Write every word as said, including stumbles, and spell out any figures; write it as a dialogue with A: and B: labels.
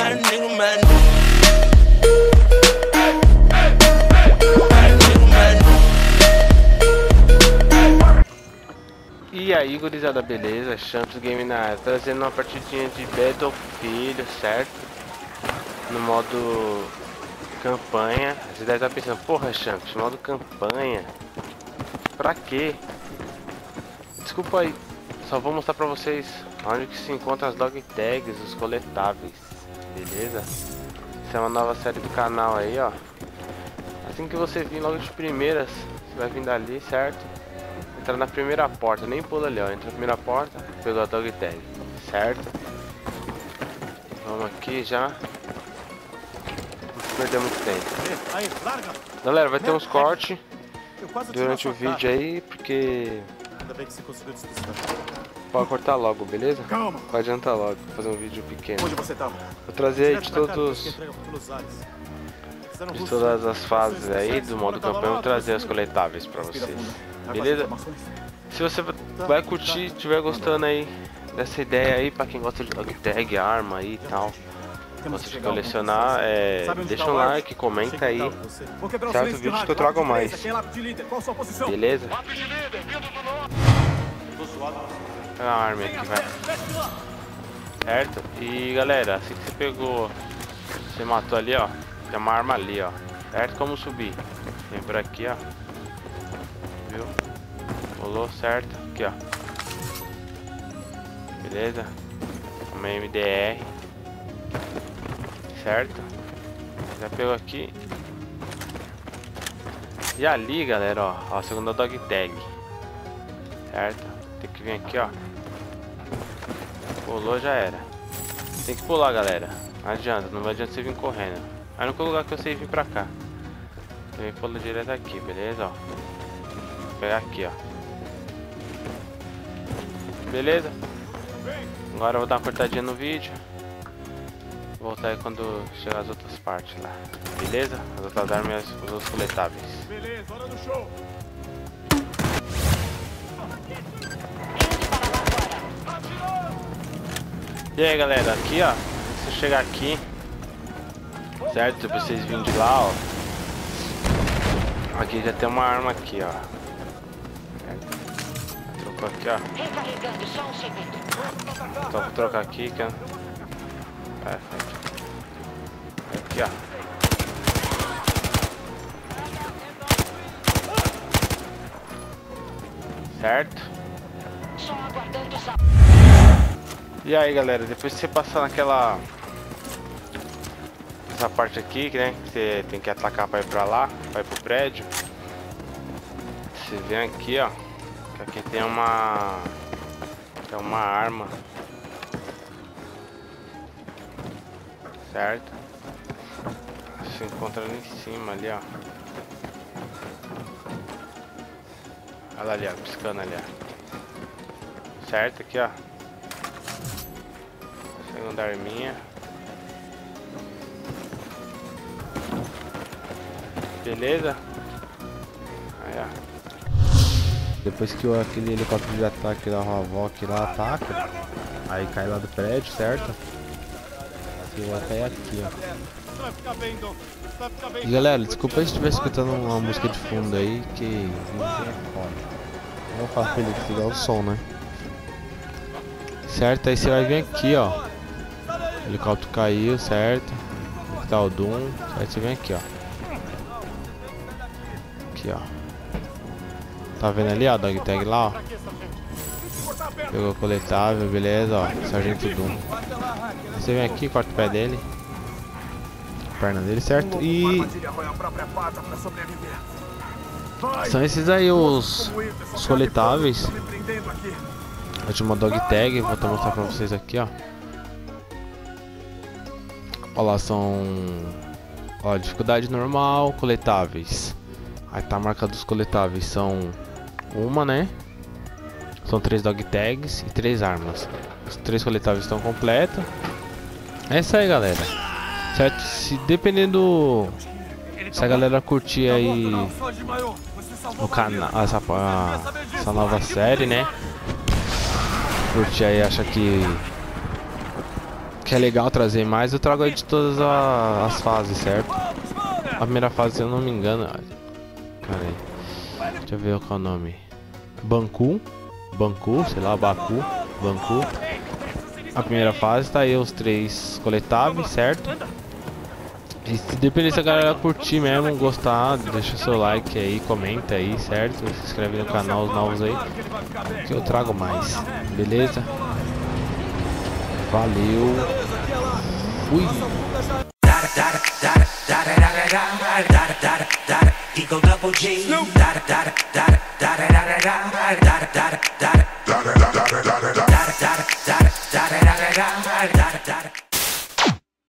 A: E aí, gurizada, beleza? Champs Game na área, trazendo uma partidinha de Battlefield, certo? No modo campanha. Você deve estar pensando, porra, Champs, modo campanha? Pra quê? Desculpa aí, só vou mostrar pra vocês onde que se encontram as dog tags, os coletáveis, beleza? Essa é uma nova série do canal aí, ó. Assim que você vir logo de primeiras, você vai vir dali, certo? Entra na primeira porta, nem pula ali, ó. Entra na primeira porta, pegou a dog tag, certo? Vamos aqui já. Não perder muito tempo. Galera, vai ter uns cortes durante o vídeo aí, porque pode cortar logo, beleza? Pode adiantar logo, fazer um vídeo pequeno. Vou trazer aí de todos de todas as fases aí do modo campanha, vou trazer as coletáveis pra vocês, beleza? Se você vai curtir, estiver gostando aí dessa ideia aí, pra quem gosta de dog tag, arma aí e tal, gosta de colecionar, é, deixa um like, comenta aí, certo? Vídeos que eu trago mais, beleza? Pega a arma aqui, vai. Certo? E galera, assim que você pegou, você matou ali, ó, tem uma arma ali, ó, certo? Como subir? Vem por aqui, ó, viu? Rolou, certo? Aqui, ó, beleza? Uma M D R, certo? Já pegou aqui. E ali, galera, ó, ó, a segunda dog tag, certo? Tem que vir aqui, ó. Pulou, já era. Tem que pular, galera. Não adianta, não adianta você vir correndo. Aí no lugar que eu sei vir pra cá. Você pula direto aqui, beleza? Ó. Vou pegar aqui, ó. Beleza? Agora eu vou dar uma cortadinha no vídeo. Vou voltar aí quando chegar as outras partes lá. Beleza? As outras armas e os outros coletáveis.
B: Beleza, hora do show.
A: E aí, galera, aqui, ó, se você chegar aqui, certo? Pra vocês virem de lá, ó, aqui já tem uma arma aqui, ó, certo? Trocou aqui, ó. Então vou trocar aqui, que é... aqui, ó. Certo? E aí, galera, depois que você passar naquela essa parte aqui, né, que você tem que atacar para ir pra lá, para ir pro prédio, você vem aqui, ó, que aqui tem uma é uma arma, certo? Se encontra ali em cima, ali, ó. Olha ali, ó, piscando ali, ó. Certo, aqui, ó. Segunda arminha. Beleza? Aí, ó.
C: Depois que o, aquele helicóptero de ataque da Havok lá ataca, aí cai lá do prédio, certo? Você vai cair aqui, ó. E galera, desculpa se estiver escutando uma música de fundo aí, que não é foda. Eu vou falar pra ele desligar o som, né? Certo? Aí você vai vir aqui, ó. O helicóptero caiu, certo? Aqui tá o Doom, certo? Você vem aqui, ó. Aqui, ó. Tá vendo ali, ó, a dog tag lá, ó. Pegou o coletável, beleza, ó. Sargento Doom. Aí você vem aqui, corta o pé dele. A perna dele, certo? E... são esses aí os, os coletáveis. Eu tinha uma dog tag, vou até mostrar pra vocês aqui, ó. Olha lá, são... ó, dificuldade normal, coletáveis. Aí tá marcado os coletáveis, são uma, né? São três dog tags e três armas. Os três coletáveis estão completos. É isso aí, galera. Certo? Se dependendo... se a galera curtir aí o canal, essa, a, essa nova série, né? Curtir aí, acha que que é legal trazer mais, eu trago aí de todas a, as fases, certo? A primeira fase, se eu não me engano... Cara aí. Deixa eu ver qual é o nome. Banku. Banku, sei lá, Baku. Banku. A primeira fase tá aí os três coletáveis, certo? E se depender se a galera curtir mesmo, gostar, deixa seu like aí, comenta aí, certo? Se inscreve no canal, os novos aí, que eu trago mais, beleza? Valeu. Fui. Eagle double G.